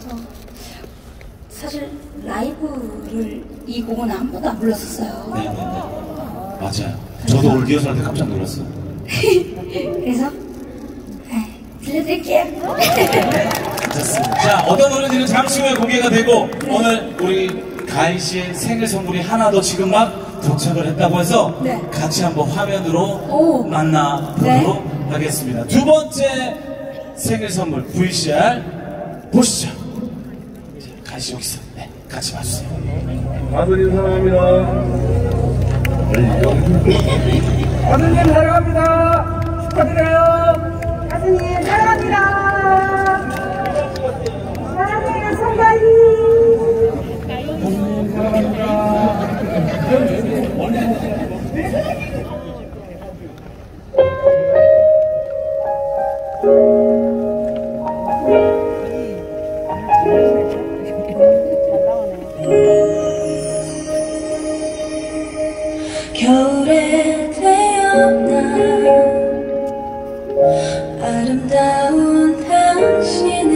사실 라이브를 이 곡은 아무도 안 불렀었어요. 네네네. 맞아요. 저도 올 리허설 때 깜짝 놀랐어요. 그래서 들려드릴게요. 좋습니다. 자, 어떤 노래들은 잠시 후에 공개가 되고 오늘 우리 가인 씨의 생일 선물이 하나 더 지금 막 도착을 했다고 해서 네. 같이 한번 화면으로 오. 만나보도록 네. 하겠습니다. 두 번째 생일 선물 VCR 보시죠. 가인 씨 여기서 같이 봐주세요. 가수님 사랑합니다. 가수님 사랑합니다. 축하드려요. 가수님 사랑합니다. 사랑해요 성가인. 가수님 사랑합니다. 겨울에 태어나 아름다운 당신은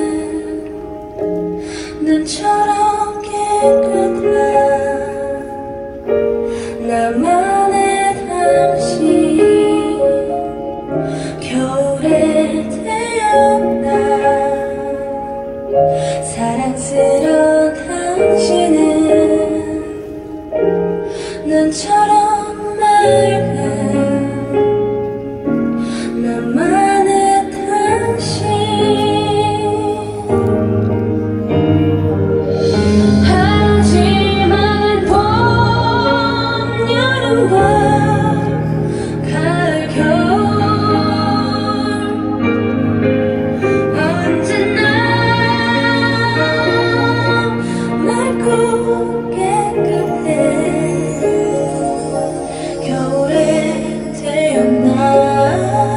눈처럼 깨끗한 나만의 당신. 겨울에 태어나 사랑스러운 당신은 눈처럼 맑은 나만의 당신. 하지만 봄, 여름과 가을, 겨울 언제나 맑고 깨끗해. 겨울에 태어나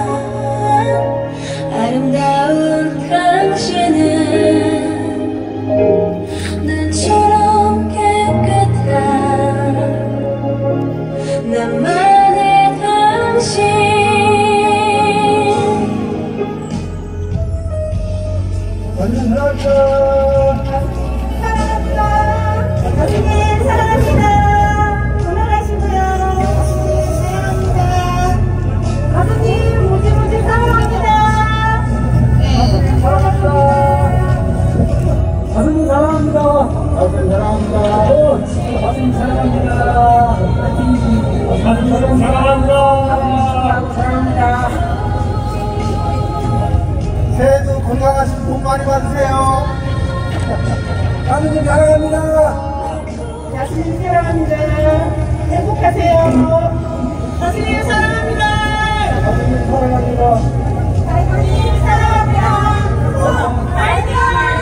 아름다운 당신은 눈처럼 깨끗한 나만의 당신. 가수님 사랑합니다. 사랑합니다. 가수님 사랑합니다. 건강하시고요. 사랑합니다. 가수님 무지무지 사랑합니다. 가수님 사랑합니다. 가수님 사랑합니다. 가수님 사랑합니다. 가수님 사랑합니다. 가수님 사랑합니다. 사랑합니다. 새해도 건강하시고 복 많이 받으세요. 가수님 사랑합니다. 가수님 사랑합니다. 행복하세요. 가수님 사랑합니다. 가수님 사랑합니다. 가수님 사랑합니다. 가수님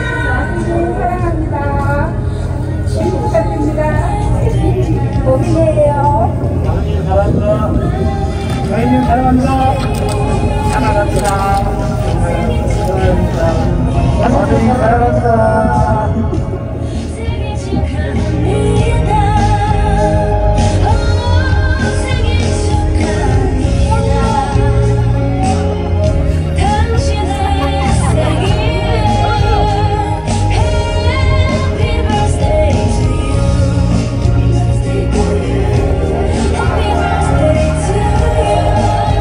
사랑합니다. 행복합니다. 고민이에요. 가수님 사랑합니다. 가인님 사랑합니다. 사랑합니다. 가수님 사랑합니다. 생일 축하합니다. 생일 축하합니다. 당신의 생일에 Happy birthday to you. Happy birthday to you.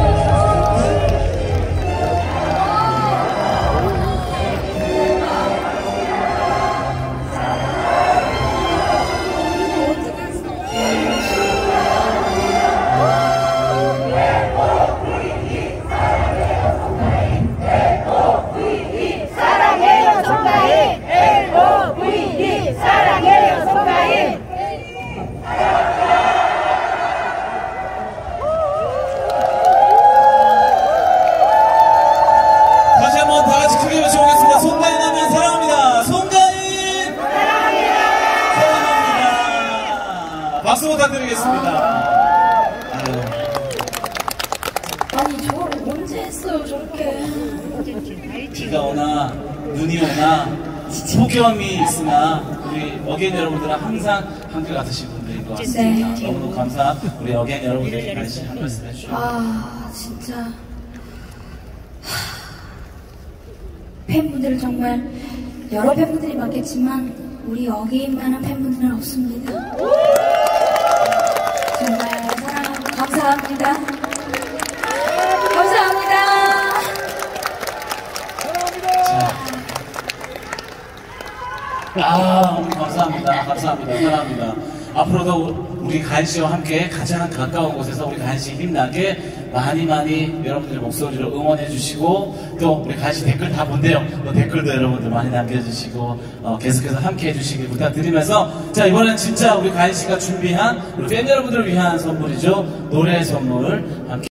사랑해요 송가인. LOVE 사랑해요 송가인. 다시 한번 다 같이 크게 외쳐보겠습니다. 손가인 하면 사랑합니다. 손가인! 사랑합니다. 박수 부탁드리겠습니다. 아유. 아니 저걸 언제 했어요 저렇게. 비가 오나 눈이 오나 폭염이 있으나 우리 어게인 여러분들은 항상 한결같으신 분들인 것 같습니다. 네. 너무너무 감사한 우리 어게인 여러분들께 다시 한 말씀 해주시죠. 진짜 팬분들 정말 여러 팬분들이 많겠지만 우리 여기만한 팬분들은 없습니다. 정말 사랑하고 감사합니다. 감사합니다. 감사합니다. 감사합니다. 사랑합니다. 앞으로도 우리 가인씨와 함께 가장 가까운 곳에서 우리 가인씨 힘나게 많이 여러분들의 목소리를 응원해 주시고, 또 우리 가인씨 댓글 다 본대요. 또 댓글도 여러분들 많이 남겨주시고 계속해서 함께 해주시길 부탁드리면서, 자, 이번엔 진짜 우리 가인씨가 준비한 우리 팬 여러분들을 위한 선물이죠. 노래 선물 함께